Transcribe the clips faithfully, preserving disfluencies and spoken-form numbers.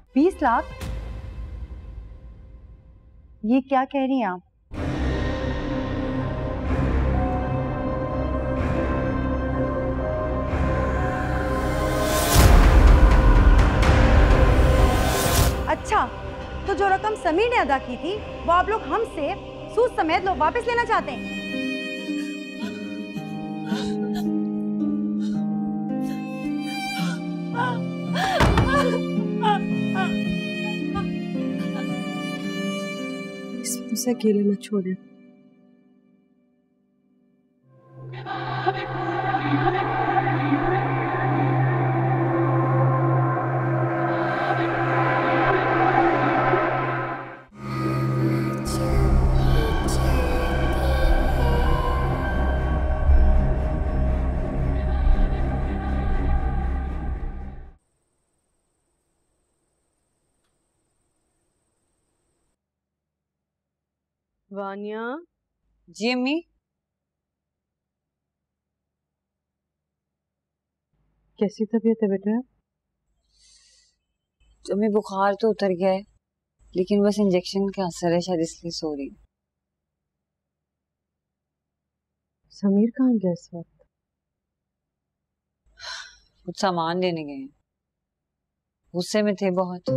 बीस लाख? ये क्या कह रही हैं आप? अच्छा, तो जो रकम समीर ने अदा की थी वो आप लोग हमसे सूद समेत लो वापस लेना चाहते हैं? उसे अकेले मत छोड़े। वानिया। जी अम्मी। कैसी तबीयत है बेटा? अम्मी बुखार तो उतर गया है, लेकिन बस इंजेक्शन का असर है, शायद इसलिए सो रही। समीर कहाँ गया इस वक्त? कुछ सामान लेने गए हैं, गुस्से में थे बहुत।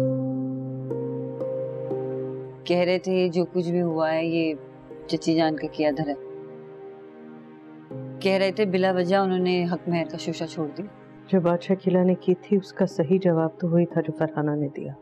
कह रहे थे जो कुछ भी हुआ है ये चची जान का किया धरा। कह रहे थे बिला वजह उन्होंने हक मेहर का शोशा छोड़ दिया। जो बात शकीला ने की थी उसका सही जवाब तो वही था जो फरहाना ने दिया।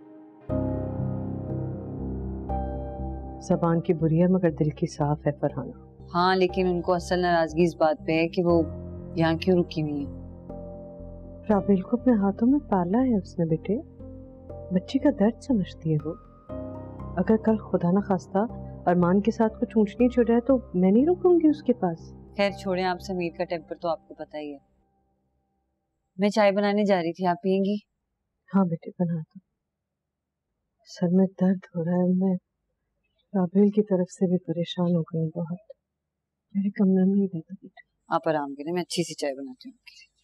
जबान की बुरी है मगर दिल की साफ है फरहाना। हाँ, लेकिन उनको असल नाराजगी इस बात पे है कि वो यहाँ क्यों रुकी हुई है। राबेल को अपने हाथों में पाला है उसने बेटे, बच्ची का दर्द समझती है वो। अगर कल खुदा न खास्ता अरमान के साथ कुछ ऊंच नीच हो जाए तो मैं नहीं रुकूंगी उसके पास। खैर छोड़ें, आप समीर का टेम्पर तो आपको पता ही है। मैं चाय बनाने जा रही थी, आप पियेंगी? हाँ बेटे बना दो। सर में दर्द हो रहा है, मैं राबेल की तरफ से भी परेशान हो गई बहुत। मेरे कमरे में ही दे दो बेटे। आप आराम करें, मैं अच्छी सी चाय बनाती हूँ।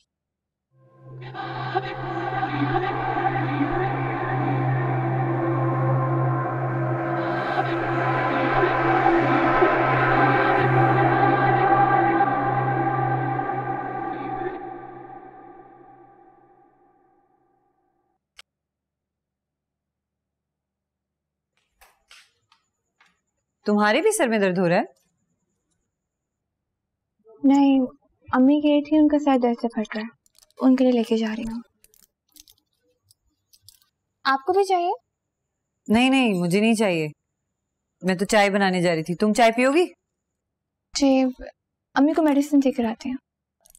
तुम्हारे भी सर में दर्द हो रहा है? नहीं, अम्मी कह रही थी उनका सर दर्द से फट रहा है, उनके लिए लेके जा रही हूँ। आपको भी चाहिए? नहीं नहीं, मुझे नहीं चाहिए, मैं तो चाय बनाने जा रही थी। तुम चाय पियोगी? जी, अम्मी को मेडिसिन देकर आते हैं।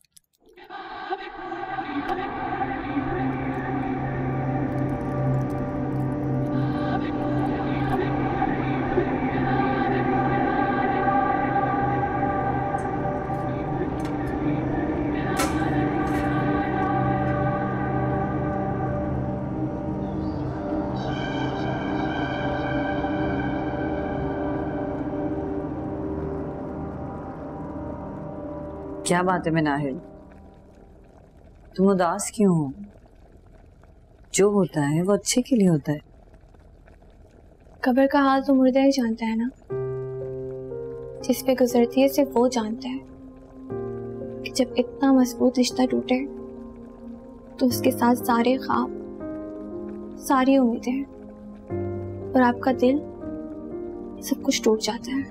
क्या बात है नाहिल, तुम उदास क्यों हो? जो होता है वो अच्छे के लिए होता है। कब्र का हाल तो मुर्दा ही जानता है ना, जिस पे गुजरती है सिर्फ वो जानता है कि जब इतना मजबूत रिश्ता टूटे तो उसके साथ सारे ख्वाब, सारी उम्मीदें और आपका दिल, सब कुछ टूट जाता है।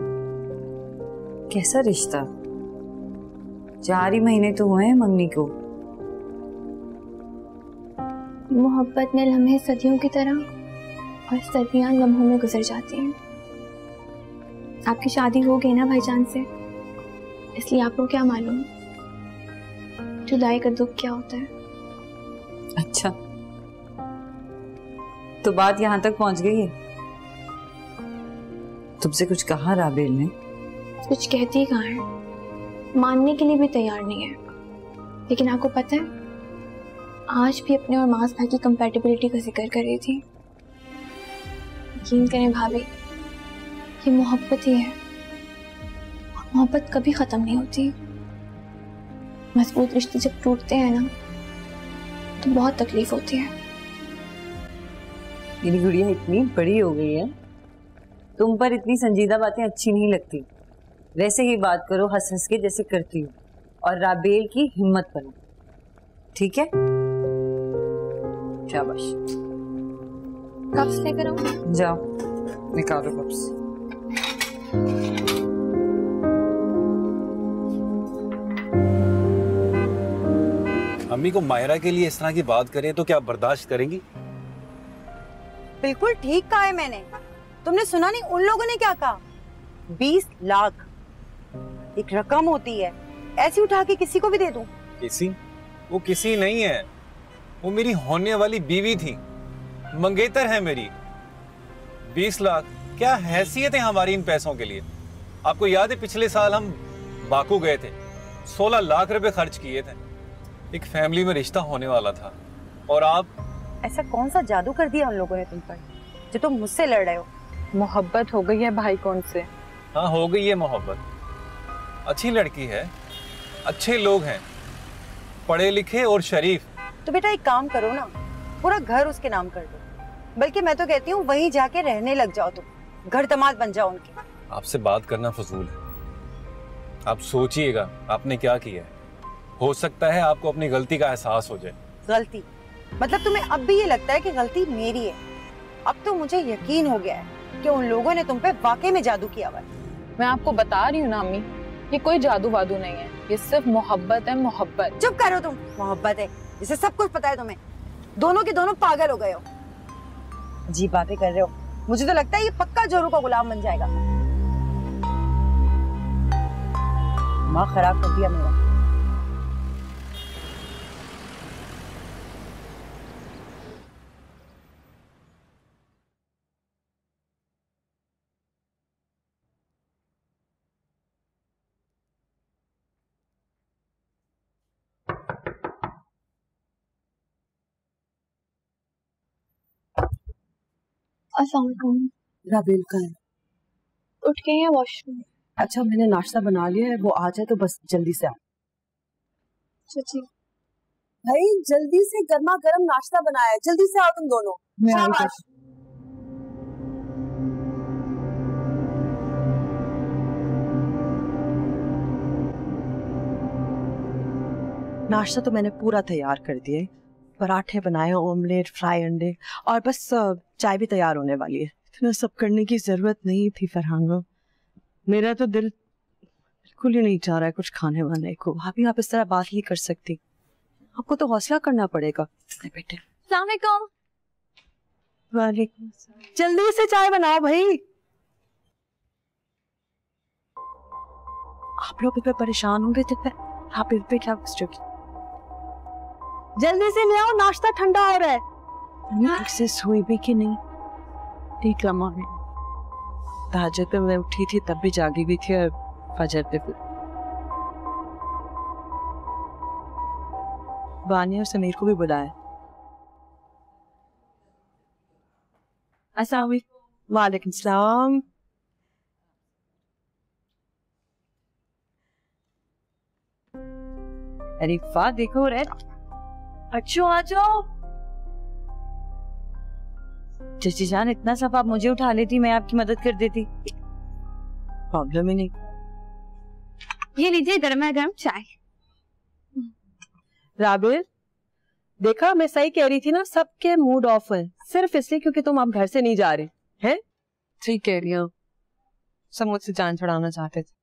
कैसा रिश्ता? चार ही महीने तो हुए हैं मंगनी को। मोहब्बत में लम्हे सदियों की तरह और सदियां लम्हों में गुजर जाती हैं। आपकी शादी हो गई ना भाईजान से, इसलिए आपको क्या मालूम जुदाई का दुख क्या होता है। अच्छा, तो बात यहाँ तक पहुंच गई है। तुमसे कुछ कहा राबेल ने? कुछ कहती कहाँ है, मानने के लिए भी तैयार नहीं है। लेकिन आपको पता है, आज भी अपने और मास भाई की कंपैटिबिलिटी का जिक्र कर रही थी। यकीन करें भाभी, ये मोहब्बत ही है और मोहब्बत कभी खत्म नहीं होती। मजबूत रिश्ते जब टूटते हैं ना तो बहुत तकलीफ होती है। मेरी गुड़िया इतनी बड़ी हो गई है, तुम पर इतनी संजीदा बातें अच्छी नहीं लगती। वैसे ही बात करो हंस हंस के जैसे करती हो, और राबेल की हिम्मत बनो, ठीक है? शाबाश। कप्स लेकर आऊं? जाओ निकालो कप्स। अम्मी को मायरा के लिए इस तरह की बात करें तो क्या बर्दाश्त करेंगी? बिल्कुल ठीक कहा है मैंने। तुमने सुना नहीं उन लोगों ने क्या कहा? बीस लाख एक रकम होती है, ऐसी उठा के किसी को भी दे दूं? किसी? वो किसी नहीं है, वो मेरी होने वाली बीवी थी, मंगेतर है मेरी। बीस लाख क्या हैसियत है हमारी इन पैसों के लिए? आपको याद है पिछले साल हम बाकू गए थे, सोलह लाख रुपए खर्च किए थे, एक फैमिली में रिश्ता होने वाला था, और आप? ऐसा कौन सा जादू कर दिया उन लोगों ने तुम पर जो तुम मुझसे लड़ रहे हो? मोहब्बत हो गई है भाई कौन से? हाँ हो गई है मोहब्बत। अच्छी लड़की है, अच्छे लोग हैं, पढ़े लिखे और शरीफ। तो बेटा एक काम करो ना, पूरा घर उसके नाम कर दो। बल्कि मैं तो कहती हूँ वहीं जाके रहने लग जाओ, तुम घर दमाद बन जाओ उनके। आपसे बात करना फजूल है। आप सोचिएगा आपने क्या किया है, हो सकता है आपको अपनी गलती का एहसास हो जाए। गलती? मतलब तुम्हें अब भी ये लगता है कि गलती मेरी है? अब तो मुझे यकीन हो गया है कि उन लोगों ने तुम पे वाकई में जादू किया हुआ है। मैं आपको बता रही हूँ ना अम्मी, ये कोई जादू वादू नहीं है, ये सिर्फ मोहब्बत है, मोहब्बत। चुप करो तुम। मोहब्बत है जिसे सब कुछ पता है तुम्हें? दोनों के दोनों पागल हो गए हो, अजीब बातें कर रहे हो। मुझे तो लगता है ये पक्का जोरू का गुलाम बन जाएगा। दिमाग खराब कर दिया मेरा। अस्सलाम वालेकुम। राबेल का है? उठ गई है वॉशरूम। अच्छा मैंने नाश्ता बना लिया है, वो आ जाए तो बस जल्दी से आओ। जी भाई जल्दी से गर्मा गर्म नाश्ता बनाया है, जल्दी से आओ तुम दोनों। शाबाश। नाश्ता तो मैंने पूरा तैयार कर दिया है, पराठे बनाए, ऑमलेट, फ्राई अंडे, और बस चाय भी तैयार होने वाली है। इतना सब करने की जरूरत नहीं थी फरहान। मेरा तो दिल बिल्कुल ही नहीं चाह रहा है कुछ खाने वाने को। भाभी आप इस तरह बात नहीं कर सकती, आपको तो हौसला करना पड़ेगा। बेटे अस्सलाम वालेकुम। वालेकुम सलाम। जल्दी से चाय बनाओ भाई। आप लोग इतना परेशान होंगे तो फिर आप इस पे क्या पूछोगे? जल्दी से ले आओ, नाश्ता ठंडा हो रहा है। ठीक से सोई भी कि नहीं? ठीक लम्हा में तहज्जुद पे मैं उठी थी तब भी जागी भी थी, और फजर पे फिर बानी और समीर को भी बुलाया। अस्सलाम वालेकुम। वालेकुम सलाम। अरे वाह देखो रे, अच्छो आ जाओ। चची जान इतना सब आप मुझे उठा लेती, मैं आपकी मदद कर देती। प्रॉब्लम ही नहीं। ये लीजिए गर्मा गर्म चाय। राबेल देखा मैं सही कह रही थी ना, सबके मूड ऑफ है सिर्फ इसलिए क्योंकि तुम अब घर से नहीं जा रहे हैं। ठीक कह रही हो, सब मुझसे जान छुड़ाना चाहते थे।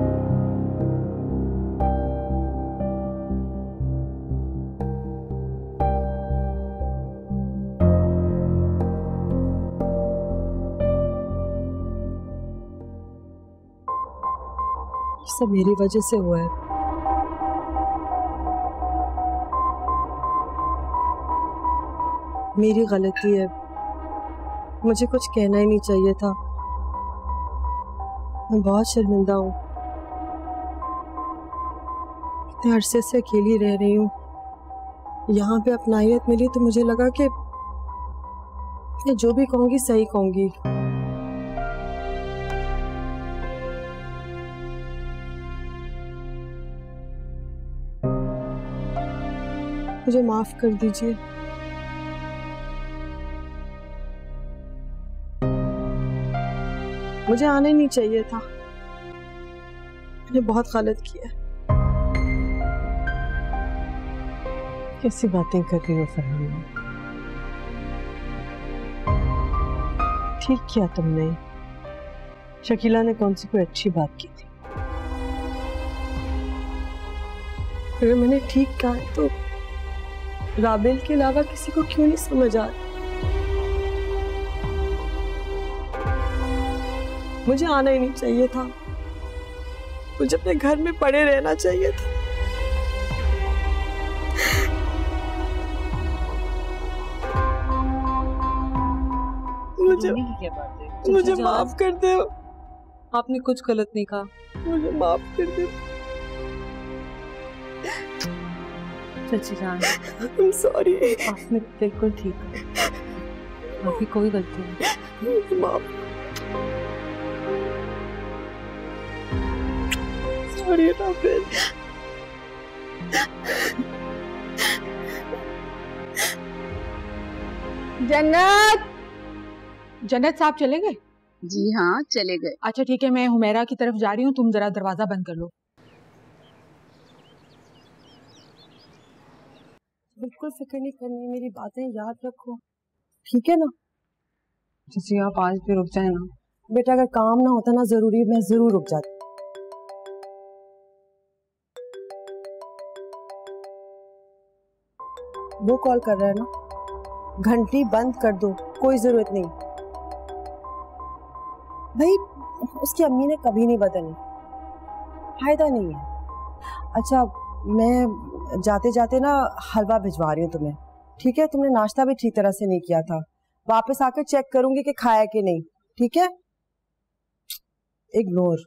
सब मेरी वजह से हुआ है। मेरी गलती है, मुझे कुछ कहना ही नहीं चाहिए था। मैं बहुत शर्मिंदा हूँ, इतने अरसे से अकेली रह रही हूँ। यहाँ पे अपनाइयत मिली तो मुझे लगा कि मैं जो भी कहूँगी सही कहूँगी। मुझे माफ कर दीजिए। मुझे आना ही नहीं चाहिए था, मैंने बहुत गलत किया। कैसी बातें कर रही हो फरहाना? ठीक किया तुमने। शकीला ने कौन सी कोई अच्छी बात की थी? अगर मैंने ठीक कहा है तो राबेल के अलावा किसी को क्यों नहीं समझ आ रहा? मुझे आना ही नहीं चाहिए था, मुझे अपने घर में पड़े रहना चाहिए था। मुझे क्या बात है? मुझे माफ कर दो। आपने कुछ गलत नहीं कहा, मुझे माफ कर दो। चाची जान, I'm sorry। आपने बिल्कुल ठीक है, आपकी कोई गलती नहीं। माफ। सॉरी राबेल। जन्नत, जन्नत साहब चले गए? जी हाँ चले गए। अच्छा ठीक है, मैं हुमेरा की तरफ जा रही हूँ, तुम जरा दरवाजा बंद कर लो। बिल्कुल फिक्र नहीं करनी, मेरी बातें याद रखो, ठीक है ना? चाची आप आज भी रुक जाए ना। बेटा अगर काम ना होता ना जरूरी, मैं जरूर रुक जाती। वो कॉल कर रहा है ना, घंटी बंद कर दो, कोई जरूरत नहीं। भाई उसकी अम्मी ने कभी नहीं बदली, फायदा नहीं है। अच्छा मैं जाते जाते ना हलवा भिजवा रही हूँ तुम्हें, ठीक है? तुमने नाश्ता भी ठीक तरह से नहीं किया था, वापस आकर चेक करूंगी कि खाया कि नहीं, ठीक है? इग्नोर।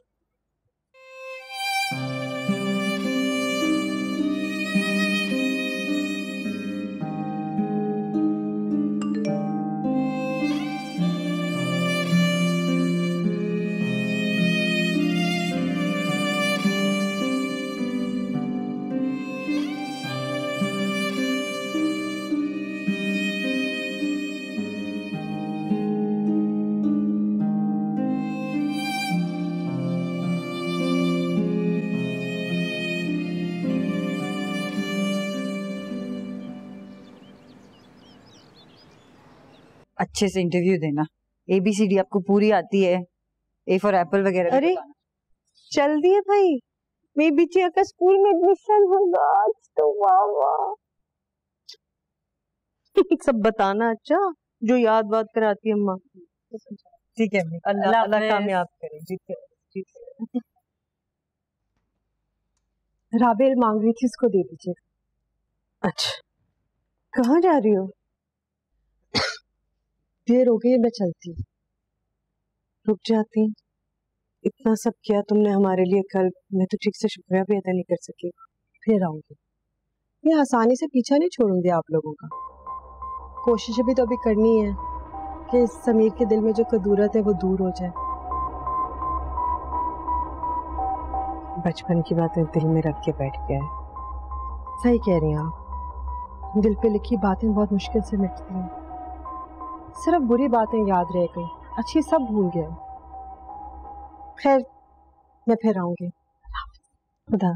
अच्छे से इंटरव्यू देना, ए बी सी डी आपको पूरी आती है, ए फॉर एप्पल वगैरह। अरे चल दिए भाई, मेरी बिटिया का स्कूल में एडमिशन होगा आज तो। वाह वाह। सब बताना अच्छा, जो याद बात कराती है अम्मा। ठीक है, अल्लाह अल्लाह कामयाब करे। ठीक है। राबेल मांग रही थी, इसको दे दीजिए। अच्छा कहाँ जा रही हो? देर हो गई है, मैं चलती। रुक जाती, इतना सब किया तुमने हमारे लिए, कल मैं तो ठीक से शुक्रिया भी अदा नहीं कर सकी। फिर आऊंगी, मैं आसानी से पीछा नहीं छोड़ूंगी आप लोगों का। कोशिश भी तो अभी करनी है कि समीर के दिल में जो कदूरत है वो दूर हो जाए। बचपन की बातें दिल में रख के बैठ गया है। सही कह रही हैं आप, दिल पे लिखी बातें बहुत मुश्किल से मिटती हैं। सिर्फ बुरी बातें याद रह गई, अच्छी सब भूल गया। खैर मैं फिर आऊंगी। खुदा।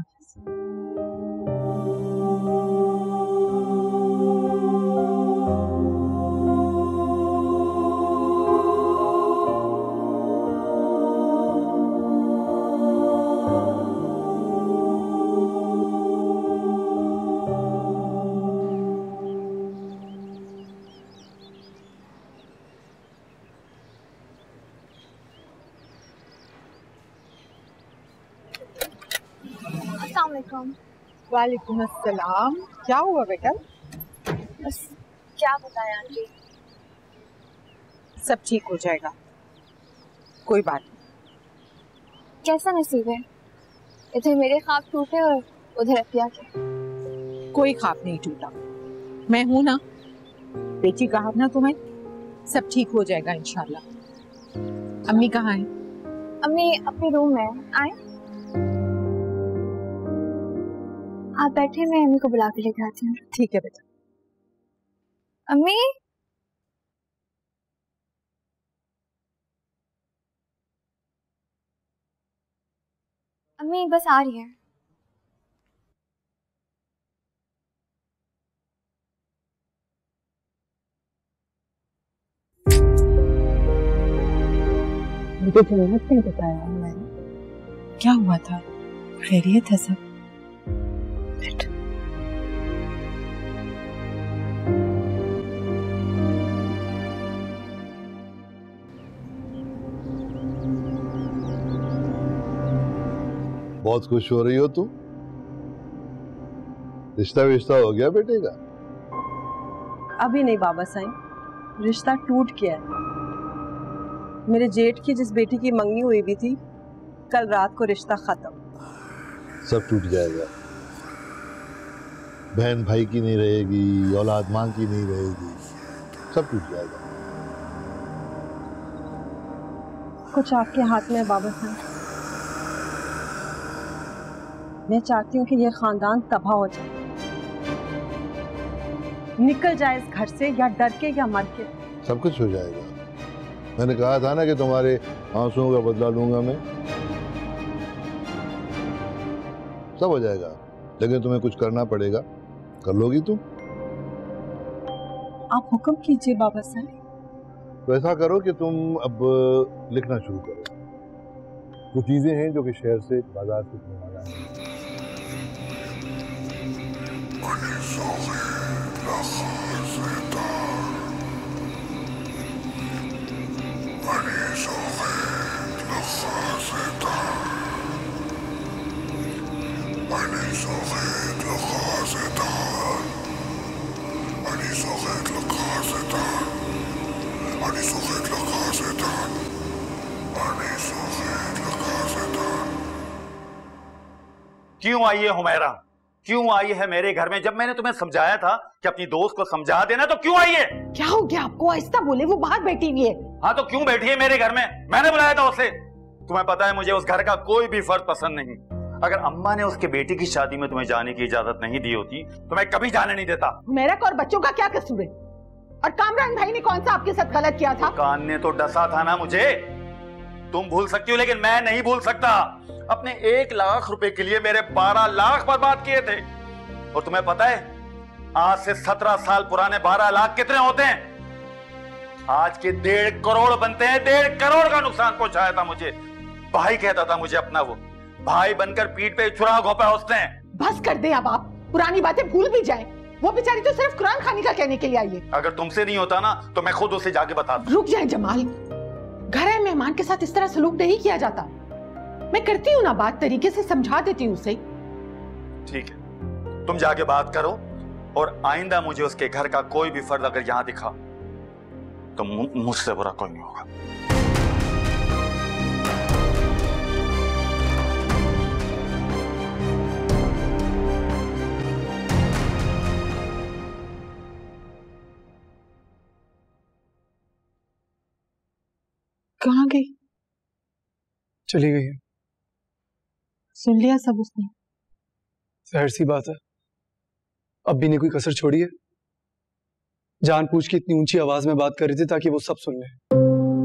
वालेकुम अस्सलाम। क्या हुआ बेटा? बस क्या बताएं आंटी, सब ठीक हो जाएगा, कोई बात नहीं। कैसा नसीब है, इधर मेरे ख्वाब टूटे और उधर अतिया के। कोई ख्वाब नहीं टूटा, मैं हूं ना। बेटी कहा ना तुम्हें, सब ठीक हो जाएगा इंशाल्लाह। अम्मी कहाँ हैं? अम्मी अपने रूम में। आए आप बैठे, मैं अम्मी को बुला के लेकर आती हूँ। ठीक है बेटा। अम्मी अम्मी बस आ रही है। मुझे जरूरत नहीं बताया मैंने। क्या हुआ था? खैरियत है सब? बहुत खुश हो रही हो तुम? रिश्ता विश्ता हो गया बेटे का? अभी नहीं बाबा साईं, रिश्ता टूट गया है। मेरे जेठ की जिस बेटी की मंगनी हुई भी थी, कल रात को रिश्ता खत्म। सब टूट जाएगा। बहन भाई की नहीं रहेगी, औलाद मां की नहीं रहेगी, सब टूट जाएगा। कुछ आपके हाथ में है बाबा साईं। मैं चाहती हूँ कि ये खानदान तबाह हो जाए, निकल जाए इस घर से, या डर के या मर के। सब कुछ हो जाएगा। मैंने कहा था ना कि तुम्हारे आंसुओं का बदला लूंगा मैं। सब हो जाएगा, लेकिन तुम्हें कुछ करना पड़ेगा। कर लोगी तुम? आप हुक्म कीजिए बाबा साहब। तो ऐसा करो कि तुम अब लिखना शुरू करो। कुछ चीजें हैं जो कि शहर से, बाजार से मंगाना है। क्यों आई है हुमैरा? क्यों आई है मेरे घर में? जब मैंने तुम्हें समझाया था कि अपनी दोस्त को समझा देना, तो क्यों आई है? क्या हो गया आपको? आहिस्ता बोले, वो बाहर बैठी हुई है। हाँ तो क्यों बैठी है मेरे घर में? मैंने बुलाया था उसे। तुम्हें पता है मुझे उस घर का कोई भी फर्द पसंद नहीं। अगर अम्मा ने उसके बेटी की शादी में तुम्हें जाने की इजाजत नहीं दी होती तो मैं कभी जाने नहीं देता। मेरा और बच्चों का क्या कसूर है? और कामरान भाई ने कौन सा आपके साथ गलत किया था? कान ने तो डसा था ना मुझे। तुम भूल सकती हो लेकिन मैं नहीं भूल सकता। अपने एक लाख रुपए के लिए मेरे बारह लाख बर्बाद किए थे। और तुम्हें पता है आज से सत्रह साल पुराने बारह लाख कितने होते हैं? आज के डेढ़ करोड़ बनते हैं। डेढ़ करोड़ का नुकसान पहुंचाया था मुझे। भाई कहता था मुझे अपना, वो भाई बनकर पीठ पे छुरा घोंपा उसने। बस कर दे अब, आप पुरानी बातें भूल भी जाएं। वो बेचारी तो सिर्फ कुरान खानी का कहने के लिए आई है। अगर तुमसे नहीं होता ना तो मैं खुद उसे जाके बताता। रुक जाए जमाल, घर है, मेहमान के साथ इस तरह सलूक नहीं किया जाता। मैं करती हूँ ना बात, तरीके से समझा देती हूँ उसे। ठीक है, तुम जाके बात करो और आइंदा मुझे उसके घर का कोई भी फर्द अगर यहाँ दिखा तो मुझसे बुरा कोई नहीं होगा। कहाँ गई? चली गई है। सुन लिया सब उसने? जाहिर सी बात है, अब भी ने कोई कसर छोड़ी है। जानबूझ के इतनी ऊंची आवाज में बात कर रही थी ताकि वो सब सुन ले।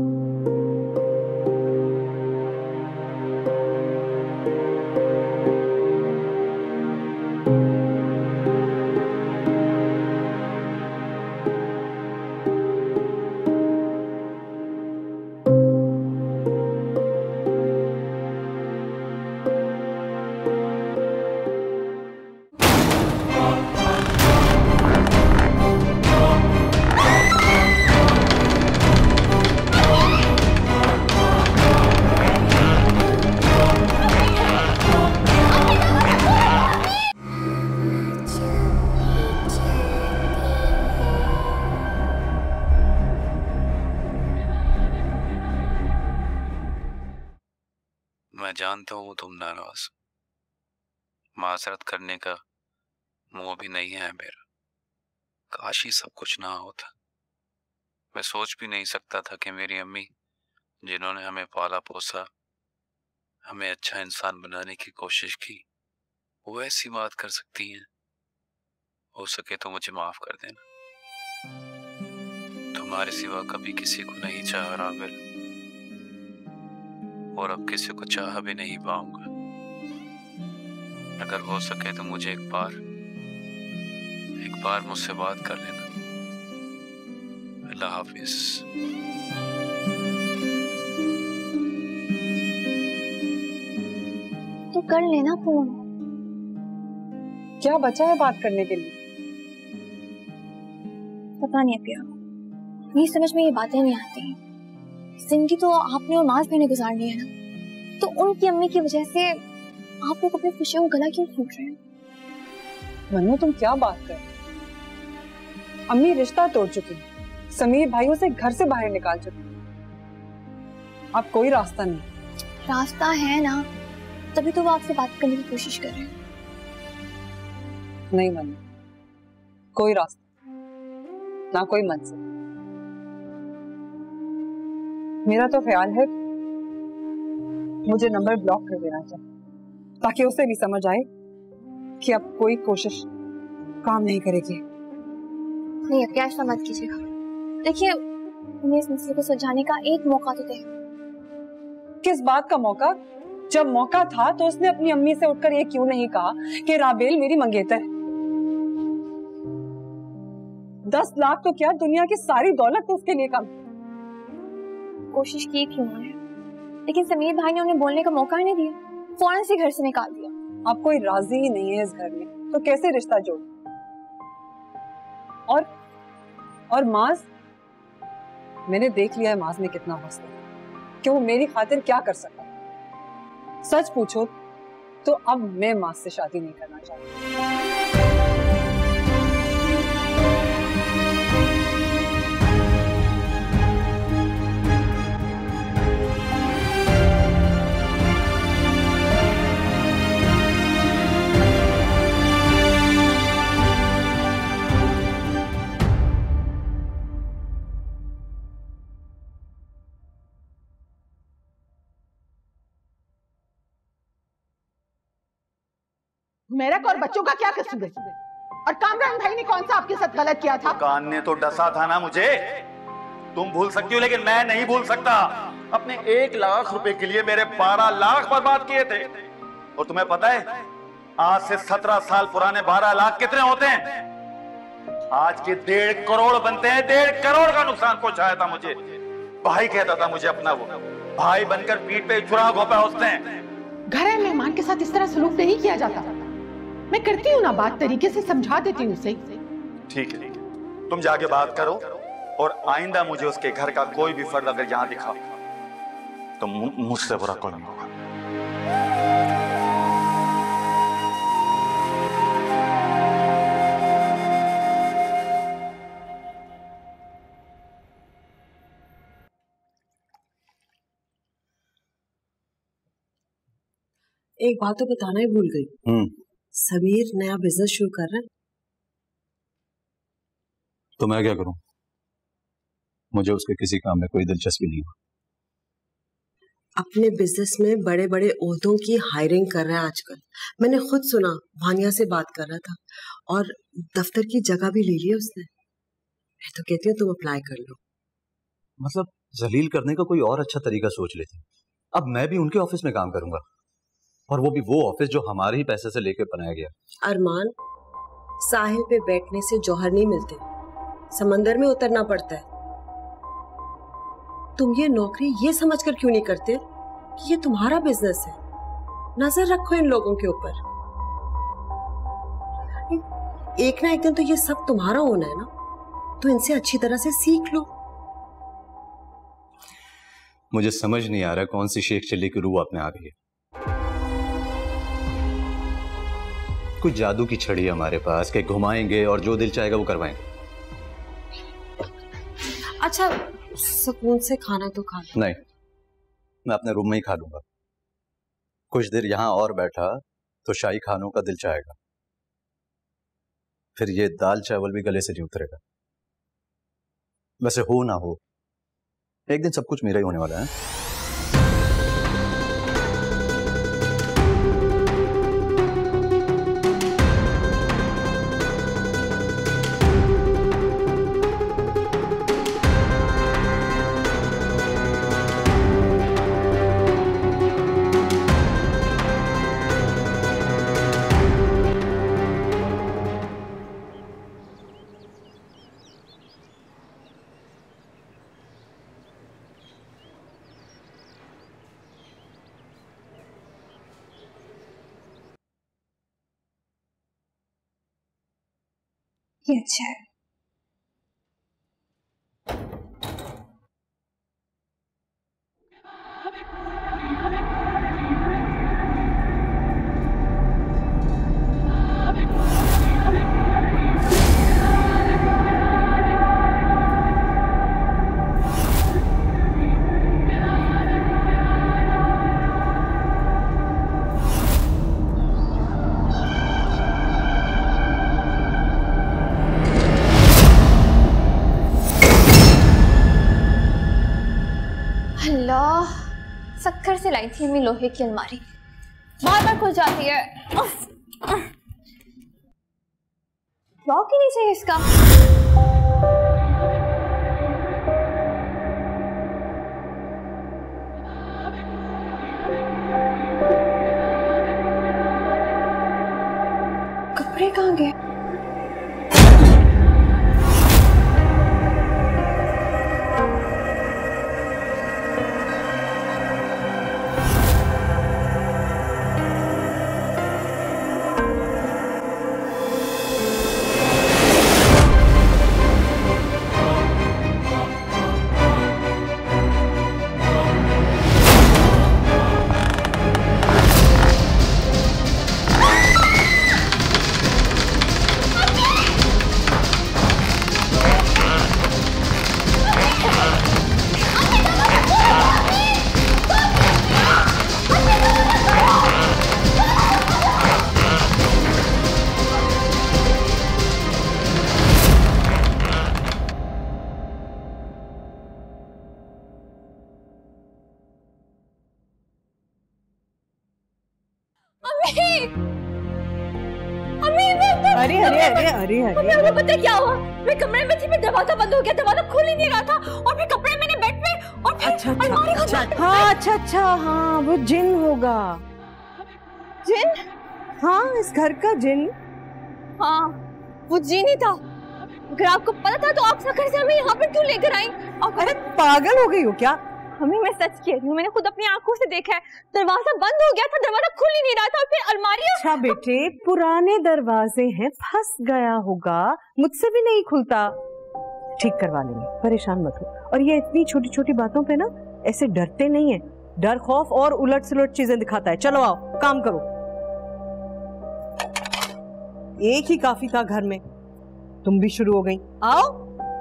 मैं जानता हूँ तुम नाराज, माजरत करने का मुंह भी नहीं है मेरा। काश ही सब कुछ ना होता। मैं सोच भी नहीं सकता था कि मेरी अम्मी, जिन्होंने हमें पाला पोसा, हमें अच्छा इंसान बनाने की कोशिश की, वो ऐसी बात कर सकती हैं। हो सके तो मुझे माफ कर देना। तुम्हारे सिवा कभी किसी को नहीं चाहा राबिल, और अब किसी को चाह भी नहीं पाऊंगा। अगर हो सके तो मुझे एक बार एक बार मुझसे बात कर लेना। अल्लाह हाफिज। तो कर लेना फोन। क्या बचा है बात करने के लिए? पता नहीं अपिया, मेरी समझ में ये बातें नहीं आती। जिंदगी तो आपने और माज मैंने गुजारनी है ना, तो उनकी अम्मी की वजह से आप लोग अपनी खुशियों को गला क्यों घोट रहे हैं? मन्नू तुम क्या बात कर रहे हो? अम्मी रिश्ता तोड़ चुकी है, समीर भाई उसे घर से बाहर निकाल चुकी है। अब कोई रास्ता नहीं। रास्ता है ना, तभी तो वो आपसे बात करने की कोशिश कर रहे हैं। नहीं मन्नू, कोई रास्ता ना कोई मंजिल। मेरा तो ख्याल है मुझे नंबर ब्लॉक कर देना चाहिए, ताकि उसे भी समझ आए कि अब कोई कोशिश काम नहीं करेगी। नहीं अब ऐसा मत कीजिएगा। देखिए, उन्हें इस मसले को सुलझाने का एक मौका तो दे। किस बात का मौका? जब मौका था तो उसने अपनी अम्मी से उठकर ये क्यों नहीं कहा कि राबेल मेरी मंगेतर है? दस लाख तो क्या, दुनिया की सारी दौलत तो उसके लिए कम। कोशिश की थी उन्होंने, लेकिन समीर भाई ने उन्हें बोलने का मौका नहीं दिया, फौरन से घर से निकाल दिया। अब कोई राजी ही नहीं है इस घर में, तो कैसे रिश्ता जोड़? और और माज, मैंने देख लिया है माज में कितना हौसला है कि वो मेरी खातिर क्या कर सकता। सच पूछो तो अब मैं माज से शादी नहीं करना चाहती। मेरा और बच्चों का क्या कसूर है? और कामरान भाई ने कौन सा आपके साथ गलत किया था? कान ने तो डसा था ना मुझे। तुम भूल सकती हो लेकिन मैं नहीं भूल सकता। अपने एक लाख रुपए के लिए मेरे बारह लाख बर्बाद किए थे। और तुम्हें पता है आज से सत्रह साल पुराने बारह लाख कितने होते हैं? आज के डेढ़ करोड़ बनते हैं। डेढ़ करोड़ का नुकसान पहुंचाया था मुझे। भाई कहता था मुझे अपना, वो भाई बनकर पीठ पे चुरा घोंपा होते हैं। घर मेहमान के साथ इस तरह सलूक नहीं किया जाता। मैं करती हूँ ना बात, तरीके से समझा देती हूँ उसे। ठीक है, तुम जाके बात करो और आइंदा मुझे उसके घर का कोई भी फर्द अगर यहाँ दिखा तो मुझसे बुरा कोई नहीं होगा। एक बात तो बताना ही भूल गई। हम्म समीर नया बिजनेस शुरू कर रहा है। तो मैं क्या करूं? मुझे उसके किसी काम में कोई दिलचस्पी नहीं है। अपने बिजनेस में बड़े बड़े ओहदों की हायरिंग कर रहा है आजकल। मैंने खुद सुना, भानिया से बात कर रहा था और दफ्तर की जगह भी ले ली है उसने। मैं तो कहती हूँ तुम अप्लाई कर लो। मतलब जलील करने का कोई और अच्छा तरीका सोच लेते। अब मैं भी उनके ऑफिस में काम करूंगा, और वो भी वो ऑफिस जो हमारे ही पैसे से लेकर बनाया गया। अरमान, साहिल पे बैठने से जौहर नहीं मिलते, समंदर में उतरना पड़ता है। तुम ये नौकरी ये समझकर क्यों नहीं करते कि ये तुम्हारा बिजनेस है? नजर रखो इन लोगों के ऊपर। एक ना एक दिन तो ये सब तुम्हारा होना है ना, तो इनसे अच्छी तरह से सीख लो। मुझे समझ नहीं आ रहा कौन सी शेख चिल्ली की रूह आप में आ गई है। कोई जादू की छड़ी है हमारे पास कि घुमाएंगे और जो दिल चाहेगा वो करवाएंगे। अच्छा, सुकून से खाना तो खा लो। नहीं, मैं अपने रूम में ही खा लूंगा। कुछ देर यहां और बैठा तो शाही खानों का दिल चाहेगा, फिर ये दाल चावल भी गले से नहीं उतरेगा। वैसे हो ना हो, एक दिन सब कुछ मेरा ही होने वाला है। ये अच्छा है। शक्कर से लाई थी मैं लोहे की अलमारी, बार बार खुल जाती है। लॉक ही नहीं चाहिए इसका। कपड़े कहाँ गए? अरे अरे अरे अरे अरे अरे पता क्या हुआ? मैं कमरे में थी, मैं दरवाजा बंद हो गया, दरवाजा खुल ही नहीं रहा था और फिर कपड़े मैंने बेड पे और फिर अच्छा अच्छा अच्छा हाँ अच्छा अच्छा हाँ वो जिन होगा। जिन? हाँ इस घर का जिन। हाँ वो जिन ही था। अगर आपको पता था तो आप शक्कर से हमें यहाँ पर क्यों लेकर आई? अरे पागल हो गई हो क्या? हमें मैं सच कह रही हूँ, मैंने खुद अपनी आंखों से देखा है। दरवाजा बंद हो गया था, दरवाजा खुल ही नहीं रहा था और फिर अलमारी। अच्छा बेटे पुराने दरवाजे हैं, फंस गया होगा, मुझसे भी नहीं खुलता, ठीक करवा लेंगे, परेशान मत हो। और ये इतनी छोटी छोटी बातों पे ना ऐसे डरते नहीं है, डर खौफ और उलट सुलट चीजें दिखाता है। चलो आओ काम करो, एक ही काफी था घर में, तुम भी शुरू हो गई। आओ।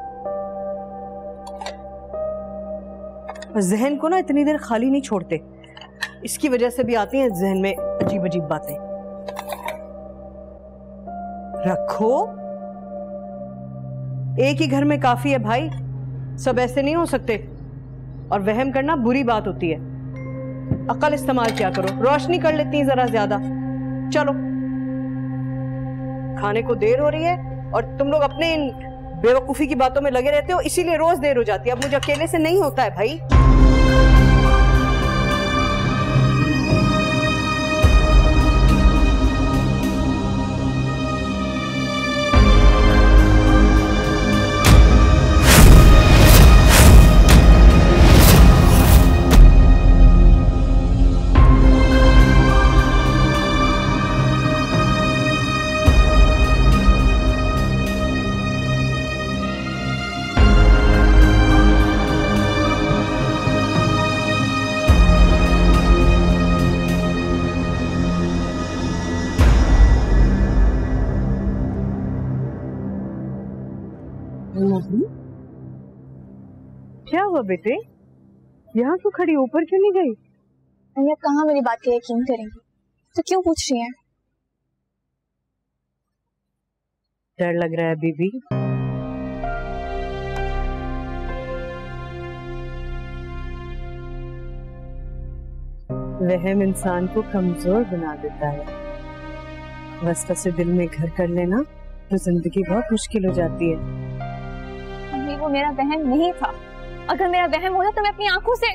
जहन को ना इतनी देर खाली नहीं छोड़ते, इसकी वजह से भी आती हैं जहन में अजीब अजीब बातें। रखो, एक ही घर में काफी है भाई, सब ऐसे नहीं हो सकते। और वहम करना बुरी बात होती है, अकल इस्तेमाल किया करो, रोशनी कर लेती है जरा ज्यादा। चलो खाने को देर हो रही है और तुम लोग अपने इन बेवकूफी की बातों में लगे रहते हो, इसीलिए रोज देर हो जाती है। अब मुझे अकेले से नहीं होता है भाई। क्या हुआ बेटे, यहाँ क्यों खड़ी, ऊपर क्यों नहीं गई? अनिया कहाँ मेरी बात का यकीन करेंगी, तो क्यों पूछ रही हैं? डर लग रहा है बीबी? वहम इंसान को कमजोर बना देता है, वस्ता से दिल में घर कर लेना तो जिंदगी बहुत मुश्किल हो जाती है। अम्मी वो मेरा वहम नहीं था, अगर मेरा वहम होता तो मैं अपनी आंखों से।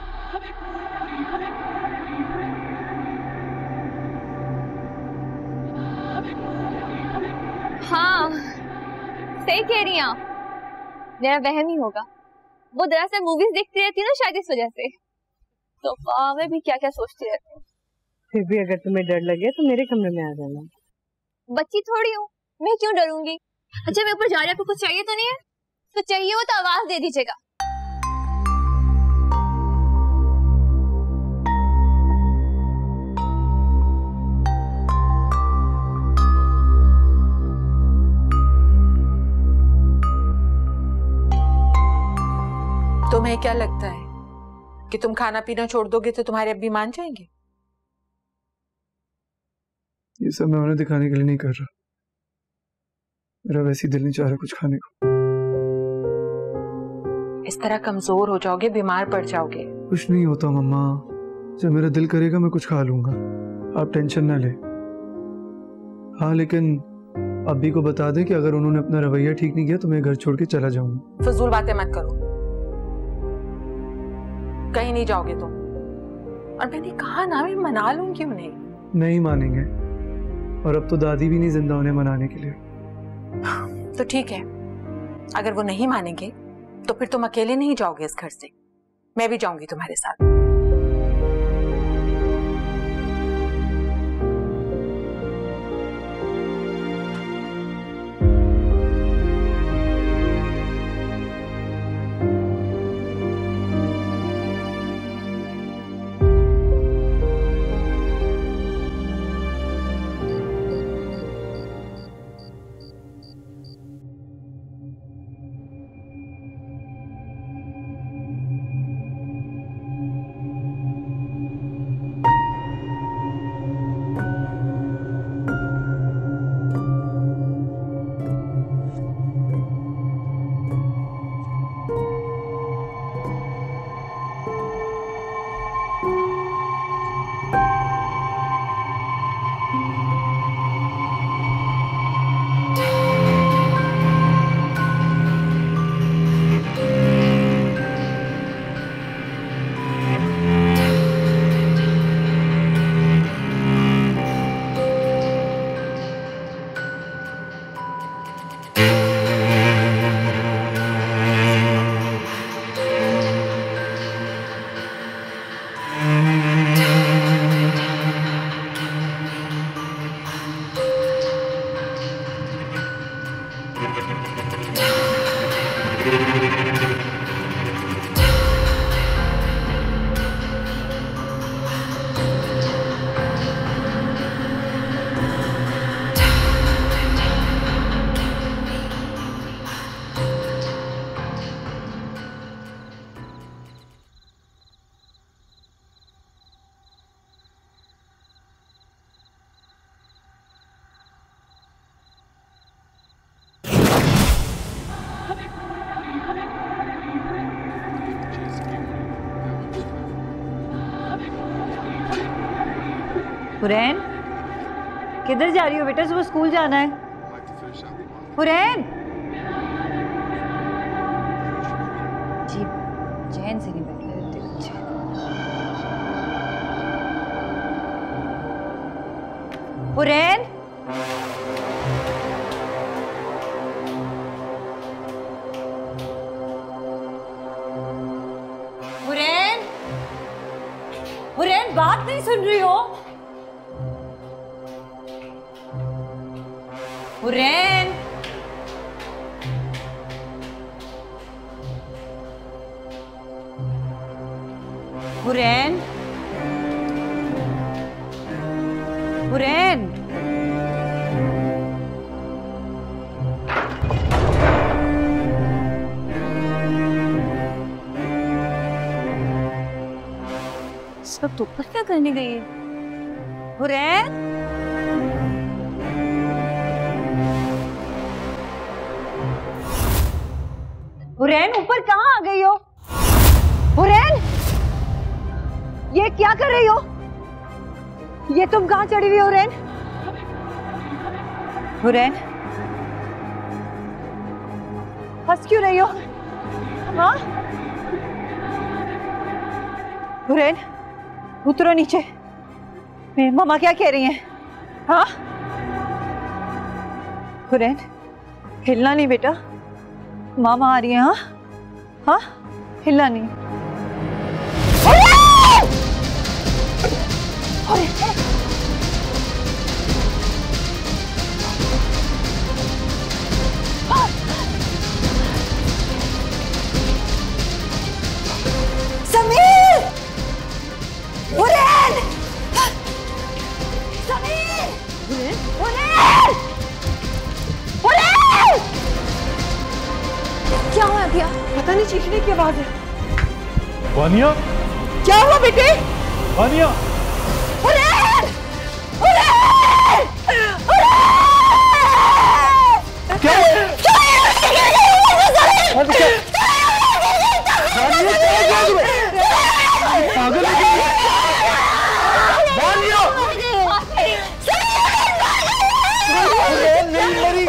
हाँ सही कह रही हैं आप, मेरा वहम ही होगा। वो दरअसल मूवीज देखती रहती है ना शायद इस वजह से, तो मैं भी क्या क्या सोचती रहती हूँ। फिर भी अगर तुम्हें डर लगे तो मेरे कमरे में आ जाना। बच्ची थोड़ी हूँ, मैं क्यों डरूंगी? अच्छा मैं ऊपर जा रही, आपको कुछ चाहिए तो नहीं है? तो चाहिए हो तो आवाज दे दीजिएगा। तुम्हें क्या लगता है कि तुम खाना पीना छोड़ दोगे तो तुम्हारे अब्बी मान जाएंगे? ये सब मैं उन्हें दिखाने के लिए नहीं कर रहा। मेरा वैसे ही दिल नहीं चाह रहा कुछ खाने को। इस तरह कमजोर हो जाओगे, बीमार पड़ जाओगे। कुछ नहीं होता मम्मा, जब मेरा दिल करेगा मैं कुछ खा लूंगा, आप टेंशन ना ले। हाँ लेकिन अब्बी को बता दे कि अगर उन्होंने अपना रवैया ठीक नहीं किया तो मैं घर छोड़ के चला जाऊंगा। फजूल बातें मत करो, कहीं नहीं जाओगे तुम। और मैंने कहा ना मैं मना लूंगी उन्हें। नहीं मानेंगे, और अब तो दादी भी नहीं जिंदा उन्हें मनाने के लिए। तो ठीक है, अगर वो नहीं मानेंगे तो फिर तुम अकेले नहीं जाओगे इस घर से, मैं भी जाऊंगी तुम्हारे साथ। हुरैन, किधर जा रही हो बेटा? सुबह स्कूल जाना है। हुरैन, जी चैन से नहीं बैठे रहते बच्चे। हुरैन, हुरैन, हुरैन बात नहीं सुन रही हो? हुरैन, हुरैन, हुरैन, सब तो क्या करने गई है? हुरैन, हुरैन ऊपर कहाँ आ गई हो? हुरैन, ये क्या कर रही हो? ये तुम कहाँ चढ़ी हुई हो हुरैन? हुरैन, हंस क्यों रही हो? हाँ हुरैन, उतरो नीचे। मेरी मामा क्या कह रही हैं? हाँ हुरैन, हिलना नहीं बेटा, मामा आ रही है। हाँ हाँ, हिलना नहीं। पता नहीं चीखने की आवाज है। वानिया, क्या हुआ बेटे? वानिया, क्या पागल नहीं मरी,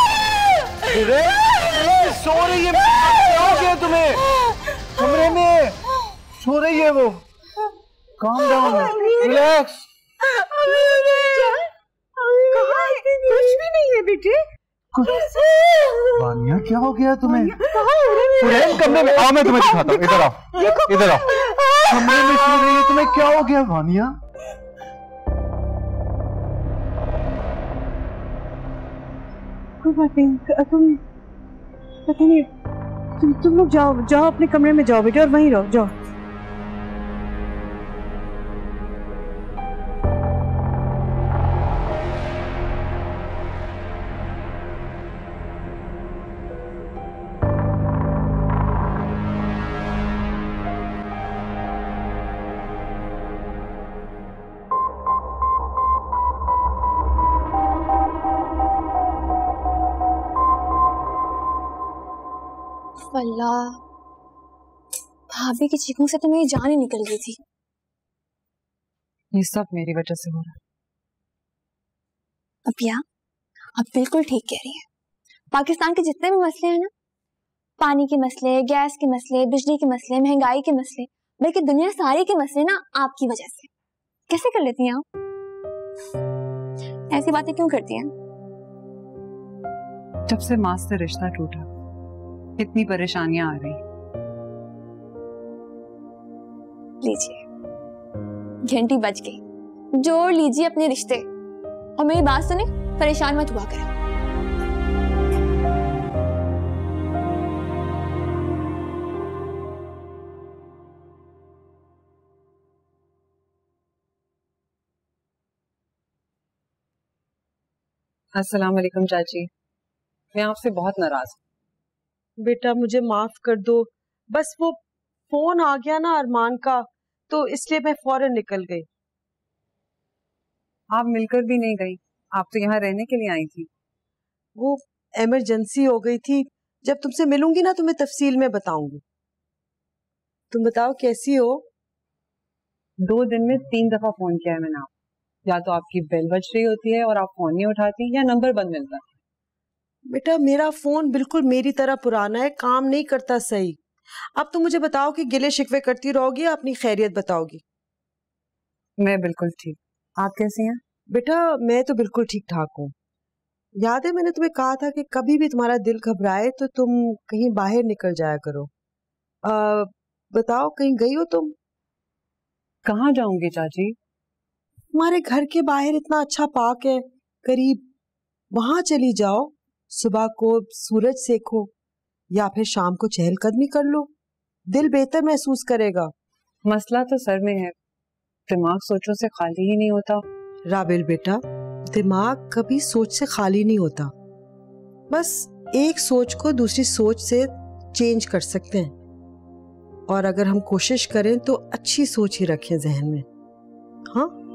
सो रही है। क्या हो गया तुम्हें? कमरे में सो रही है वो। Calm down, relax. कुछ भी नहीं है बेटे। वानिया क्या हो गया तुम्हें? कमरे में आओ, मैं तुम्हें दिखाता हूँ। इधर आओ, इधर आओ। कमरे में सो रही है, तुम्हें क्या हो गया वानिया? कोई बात नहीं, तुम पता नहीं, तुम तुम लोग जाओ जाओ अपने कमरे में जाओ बेटे और वहीं रहो, जाओ। अल्लाह, भाभी की चीखों से तो मेरी जान ही निकल गई थी। ये सब मेरी वजह से हो रहा है। अपिया, आप बिल्कुल ठीक कह रही हैं। पाकिस्तान के जितने भी मसले हैं ना, पानी के मसले, गैस के मसले, बिजली के मसले, महंगाई के मसले, बल्कि दुनिया सारी के मसले ना आपकी वजह से। कैसे कर लेती हैं आप? ऐसी बातें क्यों करती हैं? जब से माँ से रिश्ता टूटा, इतनी परेशानियां आ रही। लीजिए, घंटी बज गई। जोड़ लीजिए अपने रिश्ते और मेरी बात सुने, परेशान मत हुआ करें। अस्सलाम वालेकुम चाची, मैं आपसे बहुत नाराज हूँ। बेटा मुझे माफ कर दो, बस वो फोन आ गया ना अरमान का, तो इसलिए मैं फौरन निकल गई। आप मिलकर भी नहीं गई, आप तो यहाँ रहने के लिए आई थी। वो इमरजेंसी हो गई थी। जब तुमसे मिलूंगी ना तो मैं तफसील में बताऊंगी। तुम बताओ कैसी हो? दो दिन में तीन दफा फोन किया है मैंने आप, या तो आपकी बेल बज रही होती है और आप फोन नहीं उठाती, या नंबर बंद मिलता है। बेटा मेरा फोन बिल्कुल मेरी तरह पुराना है, काम नहीं करता सही। अब तुम मुझे बताओ कि गिले शिकवे करती रहोगी या अपनी खैरियत बताओगी? मैं बिल्कुल ठीक, आप कैसी हैं? बेटा मैं तो बिल्कुल ठीक ठाक हूँ। याद है मैंने तुम्हें कहा था कि कभी भी तुम्हारा दिल घबराए तो तुम कहीं बाहर निकल जाया करो। आ, बताओ कहीं गई हो तुम? कहाँ जाऊंगी चाची? तुम्हारे घर के बाहर इतना अच्छा पार्क है करीब, वहां चली जाओ। सुबह को सूरज सेको या फिर शाम को चहलकदमी कर लो, दिल बेहतर महसूस करेगा। मसला तो सर में है, दिमाग सोचों से खाली ही नहीं होता। राबिल बेटा, दिमाग कभी सोच से खाली नहीं होता, बस एक सोच को दूसरी सोच से चेंज कर सकते हैं। और अगर हम कोशिश करें तो अच्छी सोच ही रखें जहन में। हाँ